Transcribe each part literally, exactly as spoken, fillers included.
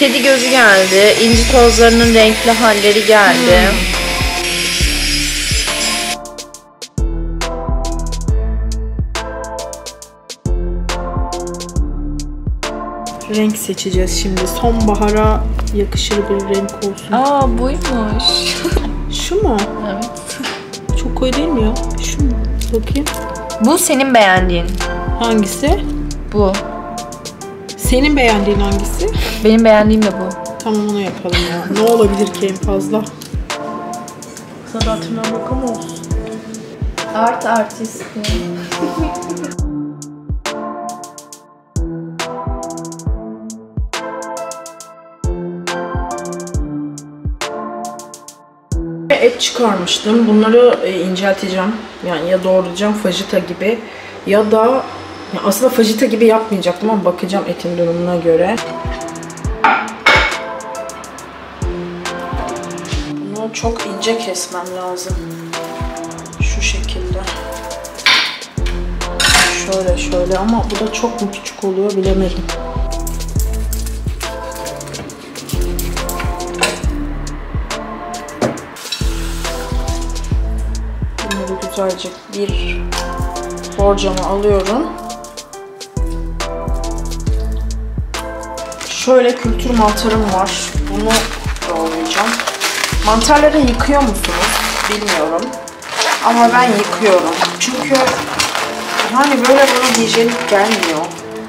kedi gözü geldi. İnci tozlarının renkli halleri geldi. Hmm. Renk seçeceğiz şimdi. Sonbahara yakışır bir renk olsun. Aa, buymuş. Şu mu? Evet. Çok koyu değil mi ya? Şu mu? Bakayım. Bu senin beğendiğin. Hangisi? Bu. Senin beğendiğin hangisi? Benim beğendiğim de bu. Tamam, onu yapalım ya. Ne olabilir ki en fazla? Sana tırnağım olsun. Art artisti. Et çıkarmıştım. Bunları e, incelteceğim. Yani ya doğrayacağım fajita gibi ya da ya aslında fajita gibi yapmayacaktım ama bakacağım etin durumuna göre. Bunu çok ince kesmem lazım. Şu şekilde. Şöyle şöyle ama bu da çok mu küçük oluyor bilemedim. Güzelce bir borcamı alıyorum. Şöyle kültür mantarım var. Bunu doğrayacağım. Mantarları yıkıyor musunuz? Bilmiyorum. Ama ben yıkıyorum. Çünkü yani böyle bana hijyenik gelmiyor.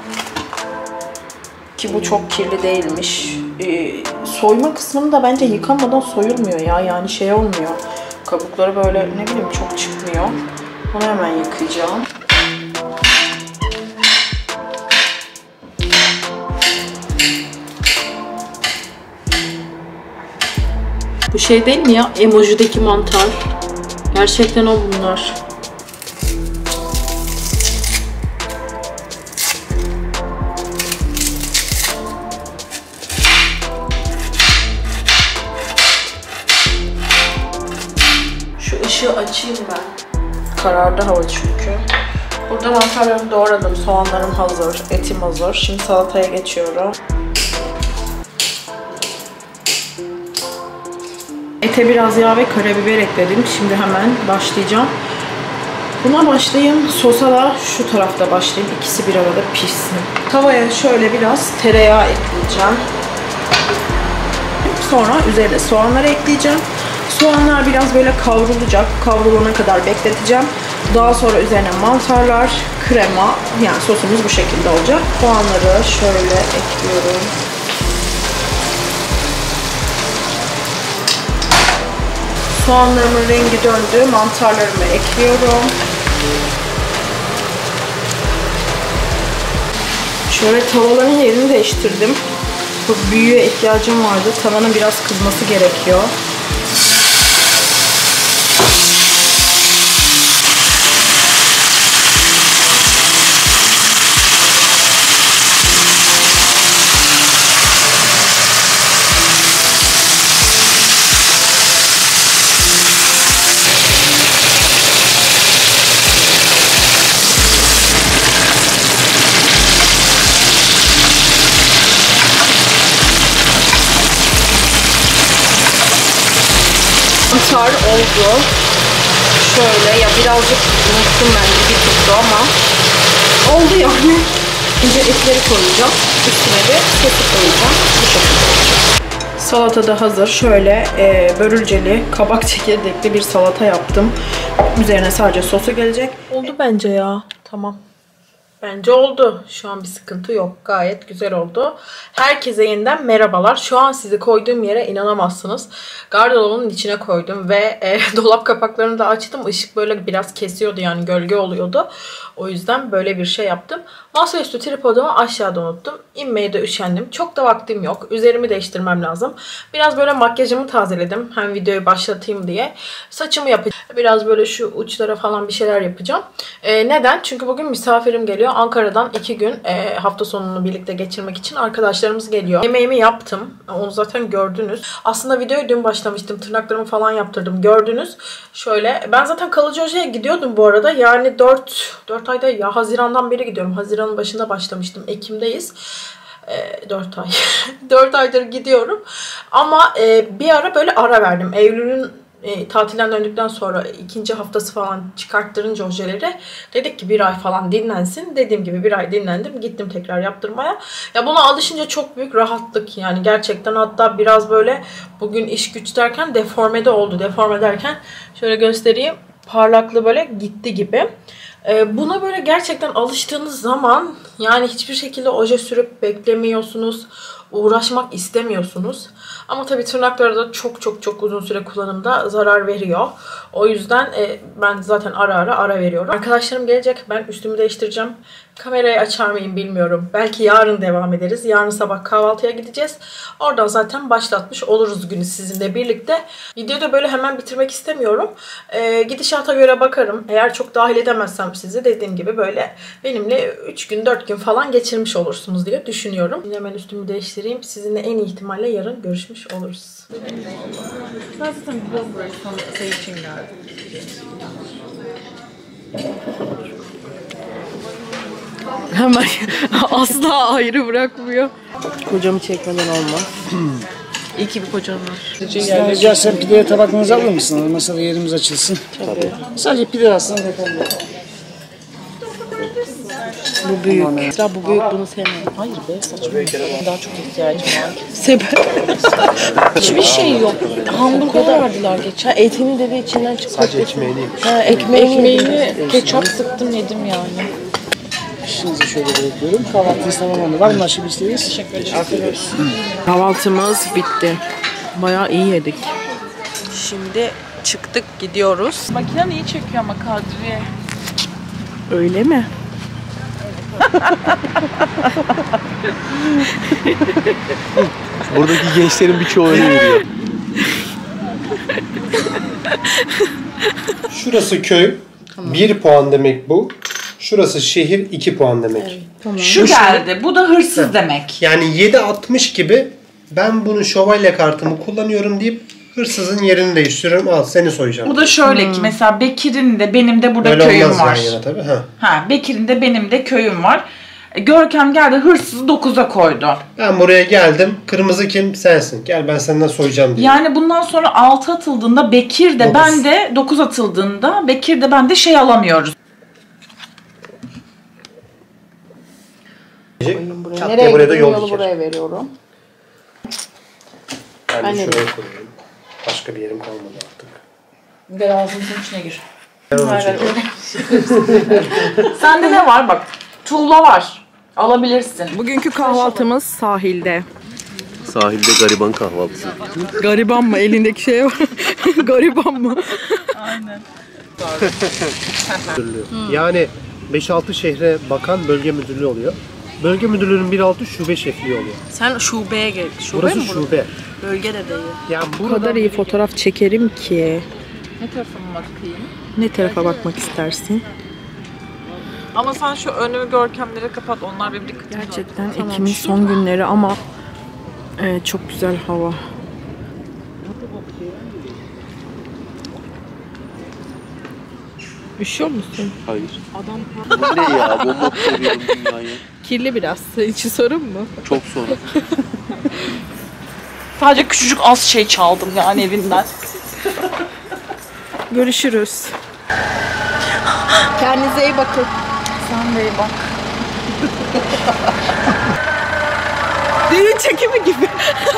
Ki bu çok kirli değilmiş. Ee, soyma kısmını da bence yıkamadan soyulmuyor ya. Yani şey olmuyor. Kabukları böyle ne bileyim çok çıkmıyor. Onu hemen yıkayacağım. Bu şey değil mi ya? Emojideki mantar. Gerçekten o bunlar. Işığı açayım ben. Karardı hava çünkü. Burada mantarlarımı doğradım. Soğanlarım hazır. Etim hazır. Şimdi salataya geçiyorum. Ete biraz yağ ve karabiber ekledim. Şimdi hemen başlayacağım. Buna başlayayım. Sosa da şu tarafta başlayayım. İkisi bir arada pişsin. Tavaya şöyle biraz tereyağı ekleyeceğim. Sonra üzerine soğanları ekleyeceğim. Soğanlar biraz böyle kavrulacak. Kavrulana kadar bekleteceğim. Daha sonra üzerine mantarlar, krema, yani sosumuz bu şekilde olacak. Soğanları şöyle ekliyorum. Soğanlarımın rengi döndü. Mantarlarımı ekliyorum. Şöyle tavalarının yerini değiştirdim. Çok büyüğe ihtiyacım vardı. Tavanın biraz kızması gerekiyor. Mantar oldu. Şöyle ya birazcık unuttum ben de bir tuttu ama oldu yani. Şimdi etleri koyacağım. Üstüne de sosu koyacağım. Bu şekilde. Salata da hazır. Şöyle e, börülceli, kabak çekirdekli bir salata yaptım. Üzerine sadece sosu gelecek. Oldu bence ya. Tamam. Bence oldu. Şu an bir sıkıntı yok. Gayet güzel oldu. Herkese yeniden merhabalar. Şu an sizi koyduğum yere inanamazsınız. Gardırobunun içine koydum ve e, dolap kapaklarını da açtım. Işık böyle biraz kesiyordu, yani gölge oluyordu. O yüzden böyle bir şey yaptım. Masaüstü tripodumu aşağıda unuttum. İnmeye de üşendim. Çok da vaktim yok. Üzerimi değiştirmem lazım. Biraz böyle makyajımı tazeledim. Hem videoyu başlatayım diye. Saçımı yapacağım. Biraz böyle şu uçlara falan bir şeyler yapacağım. E, neden? Çünkü bugün misafirim geliyor. Ankara'dan iki gün e, hafta sonunu birlikte geçirmek için arkadaşlarımız geliyor. Yemeğimi yaptım. Onu zaten gördünüz. Aslında videoyu dün başlamıştım. Tırnaklarımı falan yaptırdım. Gördünüz. Şöyle. Ben zaten kalıcı ojeye gidiyordum bu arada. Yani dört ayda ya Haziran'dan beri gidiyorum. Haziran'ın başında başlamıştım. Ekim'deyiz. E, dört ay. dört aydır gidiyorum. Ama e, bir ara böyle ara verdim. Eylül'ün E, tatilden döndükten sonra ikinci haftası falan çıkarttırınca ojeleri dedik ki bir ay falan dinlensin. Dediğim gibi bir ay dinlendim. Gittim tekrar yaptırmaya. Ya buna alışınca çok büyük rahatlık yani gerçekten, hatta biraz böyle bugün iş güç derken deformede oldu. Deforme derken şöyle göstereyim. Parlaklığı böyle gitti gibi. E, buna böyle gerçekten alıştığınız zaman yani hiçbir şekilde oje sürüp beklemiyorsunuz. Uğraşmak istemiyorsunuz. Ama tabii tırnaklara da çok çok çok uzun süre kullanımda zarar veriyor. O yüzden e, ben zaten ara ara ara veriyorum. Arkadaşlarım gelecek. Ben üstümü değiştireceğim. Kamerayı açar mıyım bilmiyorum. Belki yarın devam ederiz. Yarın sabah kahvaltıya gideceğiz. Oradan zaten başlatmış oluruz günü sizinle birlikte. Videoyu da böyle hemen bitirmek istemiyorum. E, gidişata göre bakarım. Eğer çok dahil edemezsem sizi, dediğim gibi böyle benimle üç gün dört gün falan geçirmiş olursunuz diye düşünüyorum. Şimdi hemen üstümü değiştireyim. Sizinle en iyi ihtimalle yarın görüşmüş oluruz. Ben zaten biliyorum burayı sana şey için geldim. Hemen asla ayrı bırakmıyor. Kocamı çekmeden olmaz. İyi ki bir kocam var. Rica etsem pideye tabaklarınızı alır mısınız? Masada yerimiz açılsın. Tabii. Sadece pide alsın. Bu büyük. Ya bu büyük, bunu sevmem. Hayır be, saçma. Daha çok ihtiyacım var. Sebep. Hiçbir şey yok. Hamburger verdiler geçen. Etini de içinden çıktı. Sadece ekmeğini yemiş. Ha, ekmeğini, ekmeğini ketçap sıktım yedim yani. İşinizi şöyle bırakıyorum. Kahvaltınız tamamlandı. Var mı başka bir isteğiniz? Teşekkür ederim. Kahvaltımız bitti. Bayağı iyi yedik. Şimdi çıktık, gidiyoruz. Makinen iyi çekiyor ama Kadriye. Öyle mi? Buradaki gençlerin birçoğu öyle yürüyor. Şurası köy. Bir puan demek bu. Şurası şehir, iki puan demek. Tamam. Şu geldi. Bu da hırsız demek. Yani yedi altmış gibi ben bunu şövalye kartımı kullanıyorum deyip hırsızın yerini değiştiriyorum. Al seni soyacağım. Bu da şöyle ki mesela Bekir'in de benim de burada Böyle köyüm olmaz var. yan yana tabii. Ha. Ha, Bekir'in de benim de köyüm var. E, Görkem geldi hırsızı dokuza koydu. Ben buraya geldim. Kırmızı kim? Sensin. Gel ben senden soyacağım diye. Yani bundan sonra altı atıldığında Bekir de Dokuz. ben de dokuz atıldığında Bekir de ben de şey alamıyoruz. Buraya. Nereye buraya da gidiyorum? yol Yolu diker. buraya veriyorum. Ben Ben de de şuraya koyuyorum. Başka bir yerim kalmadı artık. Gel ağzımızın içine gir. Ben onu çekeyim. Sende ne var bak? Tuğla var. Alabilirsin. Bugünkü kahvaltımız sahilde. Sahilde gariban kahvaltısı. Gariban mı? Elindeki şey var. Gariban mı? Yani beş altı şehre bakan bölge müdürlüğü oluyor. Bölge müdürlüğünün bir altı şube şefliği oluyor. Sen şubeye gel. Şube Burası mi burası? şube. Bölge de değil. Yani O kadar iyi fotoğraf çekerim ki. Ne tarafıma bakayım? Ne tarafa bakmak istersin? Ama sen şu önümü görkemlere kapat. Onlar benim dikkatimi Gerçekten Ekim'in son günleri ama e, çok güzel hava. Üşüyor musun? Hayır. Adam Ne ya? Bomba kuruyorum dünyayı. kirli biraz. İçi sorun mu? Çok sonra. Sadece küçücük az şey çaldım yani evinden. Görüşürüz. Kendinize iyi bakın. Sen de iyi bak. Düğün çekimi gibi.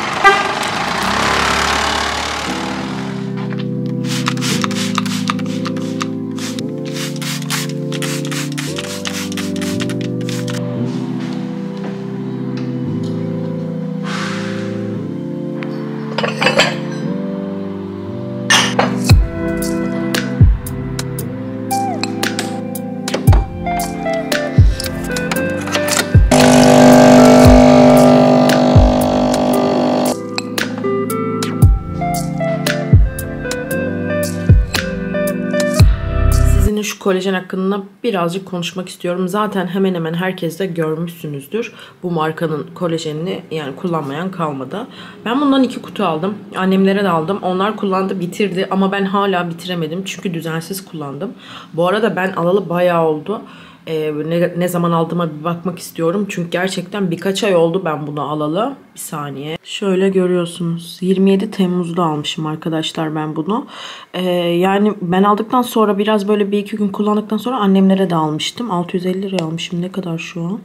Şu kolajen hakkında birazcık konuşmak istiyorum. Zaten hemen hemen herkes de görmüşsünüzdür. Bu markanın kolajenini yani kullanmayan kalmadı. Ben bundan iki kutu aldım. Annemlere de aldım. Onlar kullandı, bitirdi ama ben hala bitiremedim. Çünkü düzensiz kullandım. Bu arada ben alalı bayağı oldu. Ee, ne, ne zaman aldığıma bir bakmak istiyorum. Çünkü gerçekten birkaç ay oldu ben bunu alalı. Bir saniye. Şöyle görüyorsunuz. yirmi yedi Temmuz'da almışım arkadaşlar ben bunu. Ee, yani ben aldıktan sonra biraz böyle bir iki gün kullandıktan sonra annemlere de almıştım. altı yüz elli liraya almışım. Ne kadar şu an?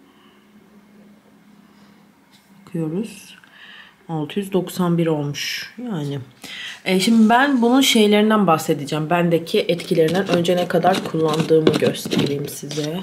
Bakıyoruz. altı yüz doksan bir olmuş. Yani. E şimdi ben bunun şeylerinden bahsedeceğim. Bendeki etkilerinden önce ne kadar kullandığımı göstereyim size.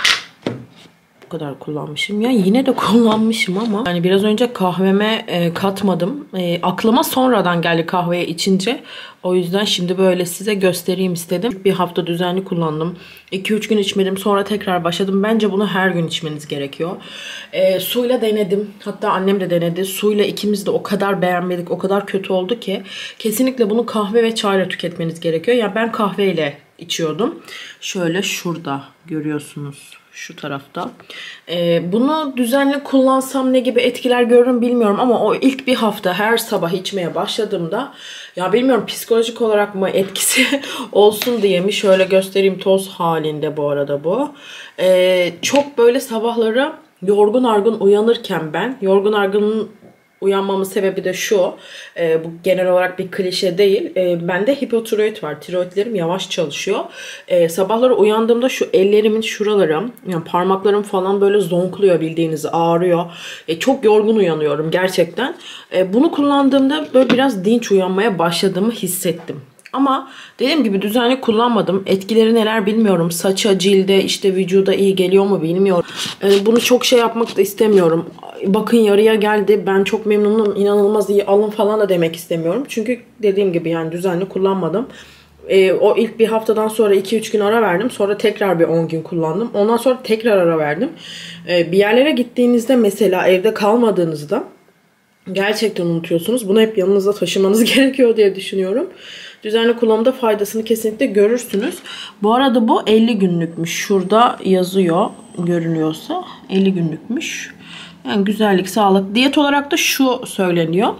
Bu kadar kullanmışım. Ya yine de kullanmışım ama yani biraz önce kahveme e, katmadım. E, aklıma sonradan geldi kahveye içince. O yüzden şimdi böyle size göstereyim istedim. Bir hafta düzenli kullandım. iki üç gün içmedim. Sonra tekrar başladım. Bence bunu her gün içmeniz gerekiyor. E, suyla denedim. Hatta annem de denedi. Suyla ikimiz de o kadar beğenmedik. O kadar kötü oldu ki. Kesinlikle bunu kahve ve çayla tüketmeniz gerekiyor. Ya yani ben kahveyle içiyordum. Şöyle şurada görüyorsunuz. Şu tarafta. Ee, bunu düzenli kullansam ne gibi etkiler görürüm bilmiyorum ama o ilk bir hafta her sabah içmeye başladığımda ya bilmiyorum psikolojik olarak mı etkisi olsun diye mi şöyle göstereyim, toz halinde bu arada bu. Ee, çok böyle sabahları yorgun argın uyanırken ben yorgun argın uyanmamın sebebi de şu, e, bu genel olarak bir klişe değil, e, bende hipotiroid var, tiroidlerim yavaş çalışıyor. E, sabahları uyandığımda şu ellerimin şuraları, yani parmaklarım falan böyle zonkluyor, bildiğiniz ağrıyor. E, çok yorgun uyanıyorum gerçekten. E, bunu kullandığımda böyle biraz dinç uyanmaya başladığımı hissettim. Ama dediğim gibi düzenli kullanmadım. Etkileri neler bilmiyorum. Saça, cilde, işte vücuda iyi geliyor mu bilmiyorum. Ee, bunu çok şey yapmak da istemiyorum. Bakın yarıya geldi. Ben çok memnunum. İnanılmaz iyi, alın falan da demek istemiyorum. Çünkü dediğim gibi yani düzenli kullanmadım. Ee, o ilk bir haftadan sonra iki üç gün ara verdim. Sonra tekrar bir on gün kullandım. Ondan sonra tekrar ara verdim. Ee, bir yerlere gittiğinizde mesela evde kalmadığınızda gerçekten unutuyorsunuz. Bunu hep yanınızda taşımanız gerekiyor diye düşünüyorum. Düzenli kullanımda faydasını kesinlikle görürsünüz. Bu arada bu elli günlükmüş. Şurada yazıyor, görünüyorsa elli günlükmüş. Yani güzellik, sağlık. Diyet olarak da şu söyleniyor.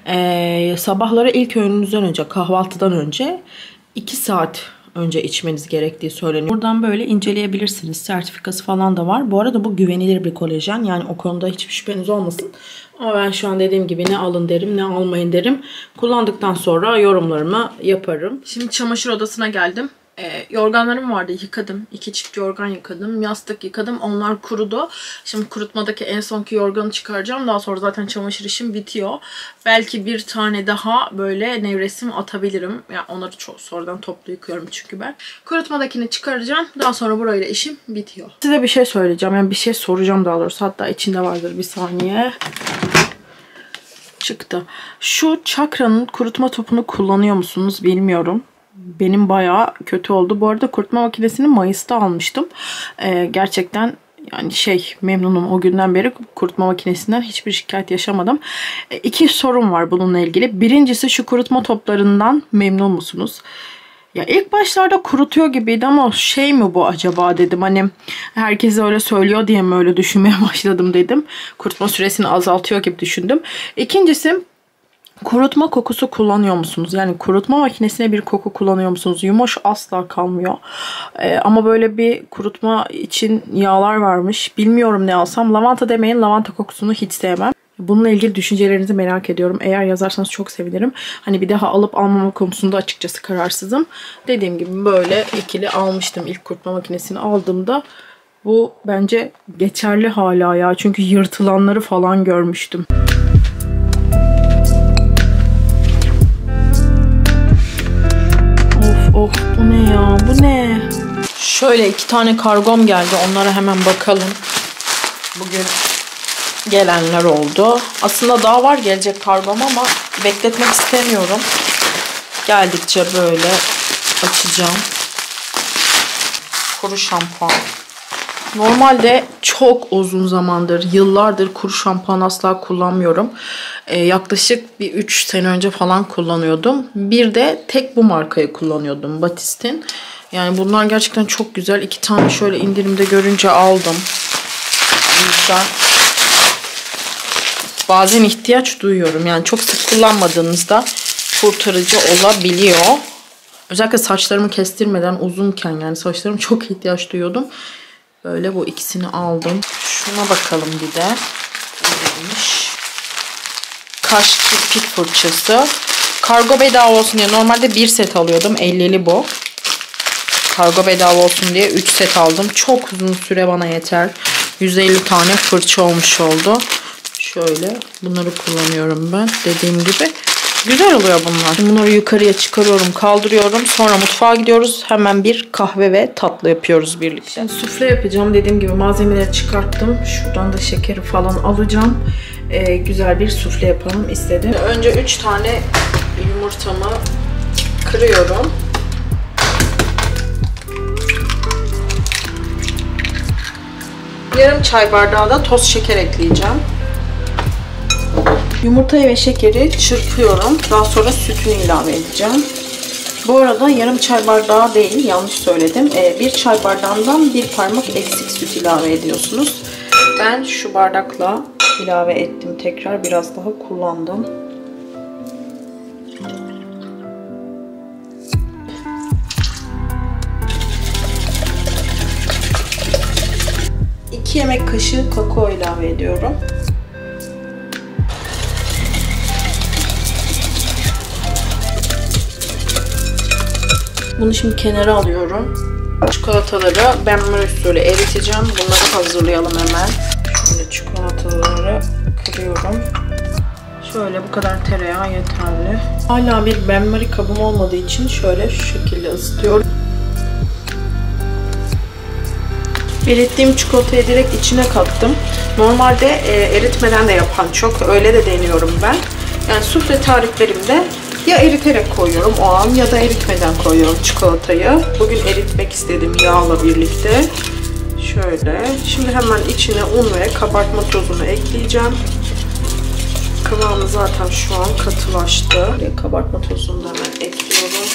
Ee, sabahları ilk öğününüzden önce, kahvaltıdan önce iki saat önce içmeniz gerektiği söyleniyor. Buradan böyle inceleyebilirsiniz. Sertifikası falan da var. Bu arada bu güvenilir bir kolajen. Yani o konuda hiçbir şüpheniz olmasın. Ama ben şu an dediğim gibi ne alın derim ne almayın derim. Kullandıktan sonra yorumlarımı yaparım. Şimdi çamaşır odasına geldim. E, yorganlarım vardı, yıkadım. İki çift yorgan yıkadım. Yastık yıkadım. Onlar kurudu. Şimdi kurutmadaki en sonki yorganı çıkaracağım. Daha sonra zaten çamaşır işim bitiyor. Belki bir tane daha böyle nevresim atabilirim. Yani onları çok sonradan toplu yıkıyorum çünkü ben. Kurutmadakini çıkaracağım. Daha sonra burayla işim bitiyor. Size bir şey söyleyeceğim. Yani bir şey soracağım daha doğrusu. Hatta içinde vardır, bir saniye. Çıktı. Şu çakranın kurutma topunu kullanıyor musunuz bilmiyorum. Benim bayağı kötü oldu. Bu arada kurutma makinesini Mayıs'ta almıştım. Ee, gerçekten yani şey memnunum. O günden beri kurutma makinesinden hiçbir şikayet yaşamadım. Ee, iki sorum var bununla ilgili. Birincisi, şu kurutma toplarından memnun musunuz? Ya ilk başlarda kurutuyor gibiydi ama şey mi bu acaba dedim. Hani herkes öyle söylüyor diye mi öyle düşünmeye başladım dedim. Kurutma süresini azaltıyor gibi düşündüm. İkincisi, kurutma kokusu kullanıyor musunuz? Yani kurutma makinesine bir koku kullanıyor musunuz? Yumoş asla kalmıyor. Ee, ama böyle bir kurutma için yağlar varmış. Bilmiyorum ne alsam. Lavanta demeyin. Lavanta kokusunu hiç sevmem. Bununla ilgili düşüncelerinizi merak ediyorum. Eğer yazarsanız çok sevinirim. Hani bir daha alıp almama konusunda açıkçası kararsızım. Dediğim gibi böyle ikili almıştım ilk kurutma makinesini aldığımda. Bu bence geçerli hala ya. Çünkü yırtılanları falan görmüştüm. Of of, bu ne ya? Bu ne? Şöyle iki tane kargom geldi. Onlara hemen bakalım. Bugün gelenler oldu. Aslında daha var gelecek kargom ama bekletmek istemiyorum. Geldikçe böyle açacağım. Kuru şampuan. Normalde çok uzun zamandır, yıllardır kuru şampuan asla kullanmıyorum. Ee, yaklaşık bir üç sene önce falan kullanıyordum. Bir de tek bu markayı kullanıyordum, Batist'in. Yani bunlar gerçekten çok güzel. İki tane şöyle indirimde görünce aldım. O yüzden bazen ihtiyaç duyuyorum. Yani çok sık kullanmadığınızda kurtarıcı olabiliyor. Özellikle saçlarımı kestirmeden uzunken, yani saçlarım çok ihtiyaç duyuyordum. Böyle bu ikisini aldım. Şuna bakalım bir de. Neymiş? Kaş kirpik fırçası. Kargo bedava olsun diye normalde bir set alıyordum. ellili bu. Kargo bedava olsun diye üç set aldım. Çok uzun süre bana yeter. yüz elli tane fırça olmuş oldu. Şöyle bunları kullanıyorum ben. Dediğim gibi güzel oluyor bunlar. Şimdi bunları yukarıya çıkarıyorum, kaldırıyorum. Sonra mutfağa gidiyoruz. Hemen bir kahve ve tatlı yapıyoruz birlikte. Şimdi sufle yapacağım. Dediğim gibi malzemeleri çıkarttım. Şuradan da şekeri falan alacağım. Ee, güzel bir sufle yapalım istedim. Önce üç tane yumurtamı kırıyorum. Yarım çay bardağı da toz şeker ekleyeceğim. Yumurtayı ve şekeri çırpıyorum. Daha sonra sütünü ilave edeceğim. Bu arada yarım çay bardağı değil, yanlış söyledim. Ee, bir çay bardağından bir parmak eksik süt ilave ediyorsunuz. Ben şu bardakla ilave ettim. Tekrar biraz daha kullandım. iki yemek kaşığı kakao ilave ediyorum. Bunu şimdi kenara alıyorum. Çikolataları ben usulü eriteceğim. Bunları hazırlayalım hemen. Şimdi çikolataları kırıyorum. Şöyle bu kadar tereyağı yeterli. Hala bir benmari kabım olmadığı için şöyle şu şekilde ısıtıyorum. Erittiğim çikolatayı direkt içine kattım. Normalde e, eritmeden de yapan çok. Öyle de deniyorum ben. Yani sufle tariflerimde ya eriterek koyuyorum o an ya da eritmeden koyuyorum çikolatayı. Bugün eritmek istedim yağla birlikte. Şöyle. Şimdi hemen içine un ve kabartma tozunu ekleyeceğim. Kıvamı zaten şu an katılaştı. Kabartma tozunu da hemen ekliyorum.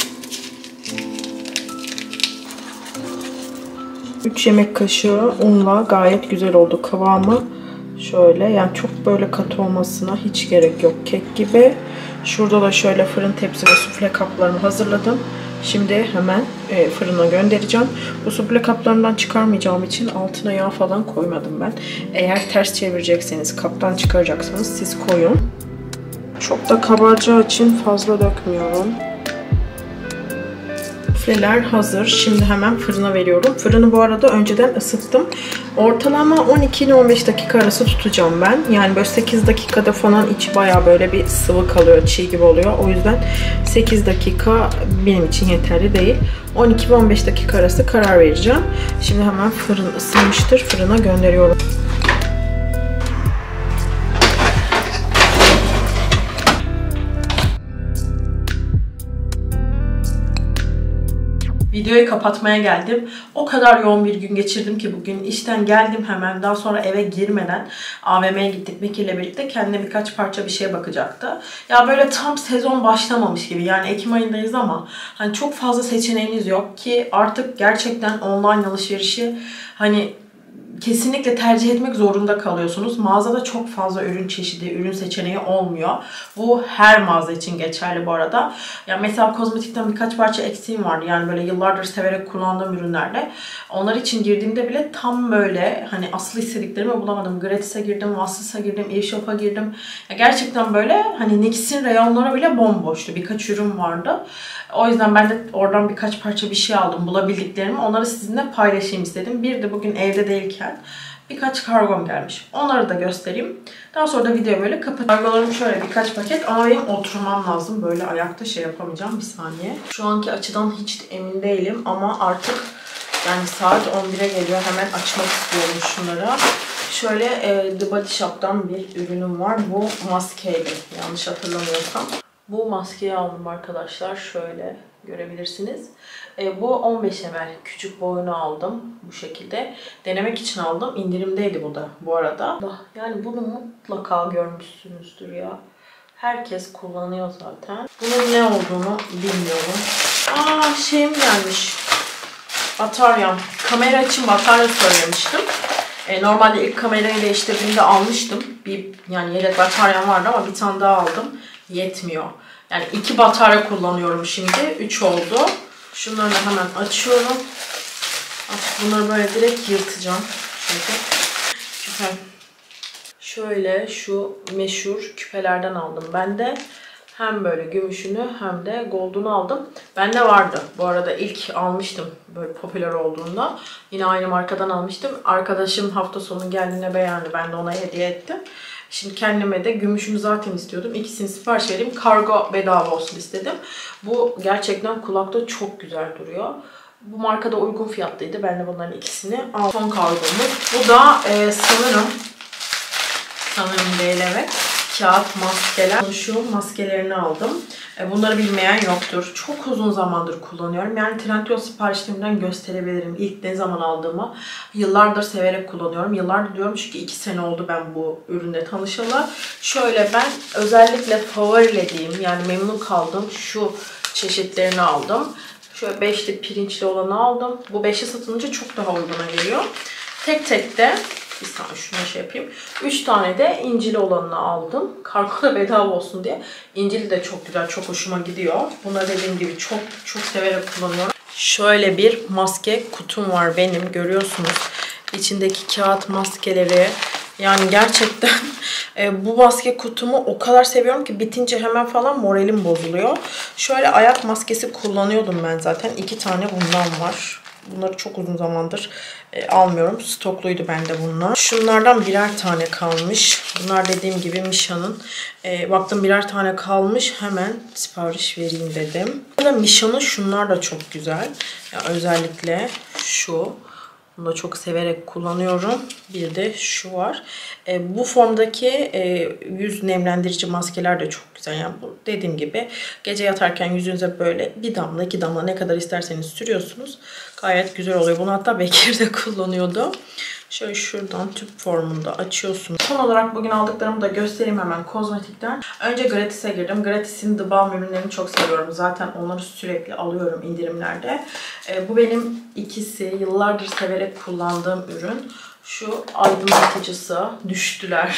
üç yemek kaşığı unla gayet güzel oldu kıvamı. Şöyle, yani çok böyle katı olmasına hiç gerek yok, kek gibi. Şurada da şöyle fırın tepsi ve sufle kaplarımı hazırladım. Şimdi hemen e, fırına göndereceğim. Bu sufle kaplarından çıkarmayacağım için altına yağ falan koymadım ben. Eğer ters çevirecekseniz, kaptan çıkaracaksanız siz koyun. Çok da kabaracağı için fazla dökmüyorum. Sufleler hazır. Şimdi hemen fırına veriyorum. Fırını bu arada önceden ısıttım. Ortalama on iki ile on beş dakika arası tutacağım ben. Yani böyle sekiz dakikada falan içi bayağı böyle bir sıvı kalıyor. Çiğ gibi oluyor. O yüzden sekiz dakika benim için yeterli değil. on iki ve on beş dakika arası karar vereceğim. Şimdi hemen fırın ısınmıştır. Fırına gönderiyorum. Videoyu kapatmaya geldim. O kadar yoğun bir gün geçirdim ki bugün. İşten geldim hemen. Daha sonra eve girmeden A V M'ye gittik. Miki ile birlikte kendine birkaç parça bir şeye bakacaktı. Ya böyle tam sezon başlamamış gibi. Yani Ekim ayındayız ama hani çok fazla seçeneğiniz yok ki artık gerçekten online alışverişi hani kesinlikle tercih etmek zorunda kalıyorsunuz. Mağazada çok fazla ürün çeşidi, ürün seçeneği olmuyor. Bu her mağaza için geçerli bu arada. Yani mesela kozmetikten birkaç parça eksiğim vardı. Yani böyle yıllardır severek kullandığım ürünlerle. Onlar için girdiğimde bile tam böyle hani asıl istediklerimi bulamadım. Gratis'e girdim, Wassos'a girdim, eShop'a girdim. Ya gerçekten böyle hani N Y X'in reyonları bile bomboştu. Birkaç ürün vardı. O yüzden ben de oradan birkaç parça bir şey aldım. Bulabildiklerimi. Onları sizinle paylaşayım istedim. Bir de bugün evde değilken birkaç kargom gelmiş. Onları da göstereyim. Daha sonra da videoyu böyle kapatayım. Kargolarım şöyle birkaç paket ama benim oturmam lazım. Böyle ayakta şey yapamayacağım. Bir saniye. Şu anki açıdan hiç emin değilim ama artık yani saat on bire geliyor. Hemen açmak istiyorum şunları. Şöyle e, The Body Shop'tan bir ürünüm var. Bu maskeydi. Yanlış hatırlamıyorsam. Bu maskeyi aldım arkadaşlar. Şöyle görebilirsiniz. E, bu on beş mililitre küçük boyunu aldım. Bu şekilde. Denemek için aldım. İndirimdeydi bu da bu arada. Yani bunu mutlaka görmüşsünüzdür ya. Herkes kullanıyor zaten. Bunun ne olduğunu bilmiyorum. Aa şeyim gelmiş. Bataryam. Kamera için batarya söylemiştim. E, normalde ilk kamerayı değiştirdiğimde almıştım. Bir yani yedek bataryam vardı ama bir tane daha aldım. Yetmiyor. Yani iki batarya kullanıyorum şimdi. üç oldu. Şunları hemen açıyorum. Artık bunları böyle direkt yırtacağım. Şöyle. Güzel. Şöyle şu meşhur küpelerden aldım. Ben de hem böyle gümüşünü hem de gold'unu aldım. Bende vardı. Bu arada ilk almıştım böyle popüler olduğunda. Yine aynı markadan almıştım. Arkadaşım hafta sonu geldiğinde beğendi. Ben de ona hediye ettim. Şimdi kendime de gümüşünü zaten istiyordum. İkisini sipariş vereyim. Kargo bedava olsun istedim. Bu gerçekten kulakta çok güzel duruyor. Bu markada uygun fiyatlıydı. Ben de bunların ikisini aldım. Son kargomuz. Bu da e, sanırım sanırım değil evet. Kağıt maskeler. Şu maskelerini aldım. Bunları bilmeyen yoktur. Çok uzun zamandır kullanıyorum. Yani Trendyol siparişlerimden gösterebilirim. İlk ne zaman aldığımı. Yıllardır severek kullanıyorum. Yıllardır diyorum çünkü iki sene oldu ben bu ürünle tanışalı. Şöyle ben özellikle favorilediğim yani memnun kaldığım şu çeşitlerini aldım. Şöyle beşli pirinçli olanı aldım. Bu beşli satılınca çok daha uyguna geliyor. Tek tek de bir saniye şuna şey yapayım. üç tane de incili olanını aldım. Kargo da bedava olsun diye. İncili de çok güzel, çok hoşuma gidiyor. Bunları dediğim gibi çok çok severek kullanıyorum. Şöyle bir maske kutum var benim. Görüyorsunuz. İçindeki kağıt maskeleri. Yani gerçekten e, bu maske kutumu o kadar seviyorum ki bitince hemen falan moralim bozuluyor. Şöyle ayak maskesi kullanıyordum ben zaten. İki tane bundan var. Bunları çok uzun zamandır e, almıyorum. Stokluydu bende bunlar. Şunlardan birer tane kalmış. Bunlar dediğim gibi Misha'nın. E, baktım birer tane kalmış. Hemen sipariş vereyim dedim. Misha'nın şunlar da çok güzel. Yani özellikle şu. Bunu da çok severek kullanıyorum. Bir de şu var. E, bu formdaki e, yüz nemlendirici maskeler de çok güzel. Yani bu dediğim gibi gece yatarken yüzünüze böyle bir damla iki damla ne kadar isterseniz sürüyorsunuz. Gayet güzel oluyor. Bunu hatta Bekir de kullanıyordu. Şöyle şuradan tüp formunda açıyorsunuz. Son olarak bugün aldıklarımı da göstereyim hemen kozmetikten. Önce Gratis'e girdim. Gratis'in The Balm ürünlerini çok seviyorum. Zaten onları sürekli alıyorum indirimlerde. E, bu benim ikisi yıllardır severek kullandığım ürün. Şu aydınlatıcısı. Düştüler.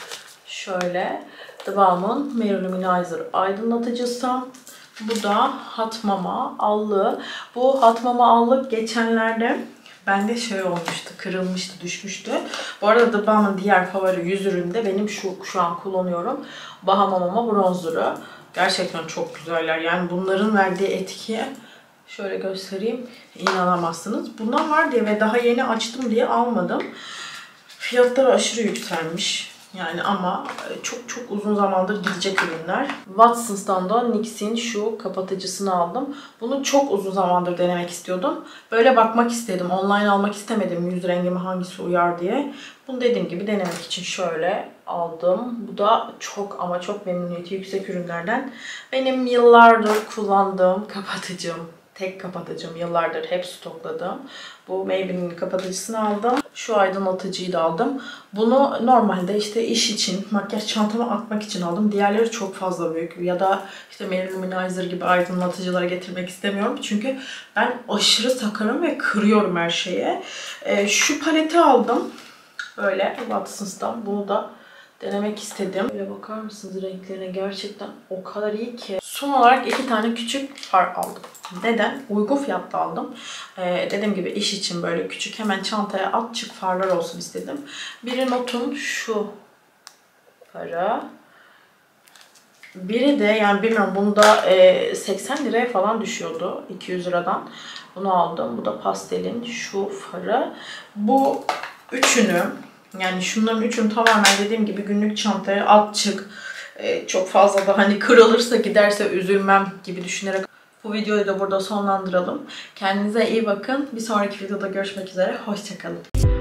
Şöyle. The Balm'ın Mary Luminizer aydınlatıcısı. Bu da Hot Mama allığı. Bu Hot Mama allık geçenlerde bende şey olmuştu, kırılmıştı, düşmüştü. Bu arada The Balm'ın diğer favori yüz ürünü de benim şu şu an kullanıyorum. Bahama Mama bronzer'ı. Gerçekten çok güzeller. Yani bunların verdiği etkiye şöyle göstereyim. İnanamazsınız. Bunlar var diye ve daha yeni açtım diye almadım. Fiyatları aşırı yükselmiş. Yani ama çok çok uzun zamandır gidecek ürünler. Watsons'tan da N Y X'in şu kapatıcısını aldım. Bunu çok uzun zamandır denemek istiyordum. Böyle bakmak istedim. Online almak istemedim yüz rengime hangisi uyar diye. Bunu dediğim gibi denemek için şöyle aldım. Bu da çok ama çok memnuniyeti yüksek ürünlerden. Benim yıllardır kullandığım kapatıcım. Tek kapatıcım. Yıllardır hep stokladım. Bu Maybelline'in kapatıcısını aldım. Şu aydınlatıcıyı da aldım. Bunu normalde işte iş için, makyaj çantama atmak için aldım. Diğerleri çok fazla büyük. Ya da işte Mary Luminizer gibi aydınlatıcılara getirmek istemiyorum. Çünkü ben aşırı sakarım ve kırıyorum her şeye. Ee, şu paleti aldım. Böyle Watsons'tan. Bunu da denemek istedim. Böyle bakar mısınız renklerine? Gerçekten o kadar iyi ki. Son olarak iki tane küçük far aldım. Neden? Uygun fiyatla aldım. Ee, dediğim gibi iş için böyle küçük hemen çantaya at çık farlar olsun istedim. Biri Note'un şu farı. Biri de yani bilmiyorum bunda e, seksen liraya falan düşüyordu. iki yüz liradan. Bunu aldım. Bu da pastelin şu farı. Bu üçünü yani şunların üçünü tamamen dediğim gibi günlük çantaya at çık. E, çok fazla da hani kırılırsa giderse üzülmem gibi düşünerek bu videoyu da burada sonlandıralım. Kendinize iyi bakın. Bir sonraki videoda görüşmek üzere. Hoşça kalın.